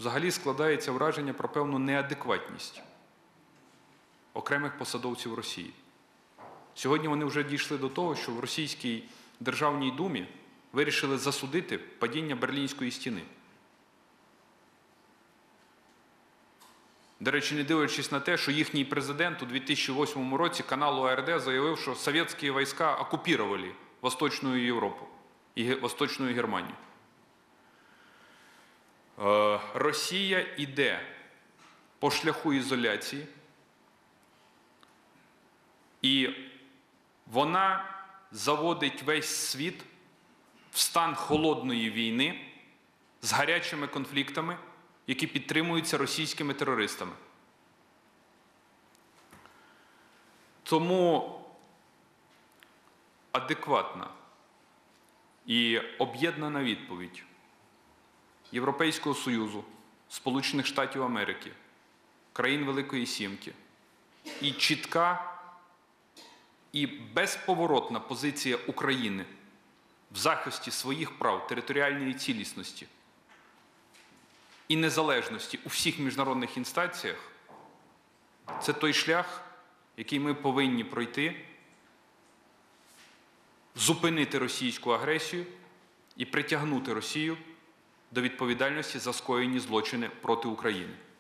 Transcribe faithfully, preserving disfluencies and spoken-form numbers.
взагалі складається враження про певну неадекватність окремих посадовців Росії. Сьогодні вони вже дійшли до того, що в Російській Державній Думі вирішили засудити падіння Берлінської стіни. До речі, не дивлячись на те, що їхній президент у дві тисячі восьмому році каналу А Р Д заявив, що совєтські війська окупували Восточну Європу і Восточну Германію. Росія йде по шляху ізоляції, і вона заводить весь світ в стан холодної війни з гарячими конфліктами, які підтримуються російськими терористами. Тому адекватна і об'єднана відповідь Європейського Союзу, Сполучених Штатів Америки, країн Великої Сімки і чітка і безповоротна позиція України в захисті своїх прав, територіальної цілісності і незалежності у всіх міжнародних інстанціях – це той шлях, який ми повинні пройти, зупинити російську агресію і притягнути Росію до відповідальності за скоєні злочини проти України.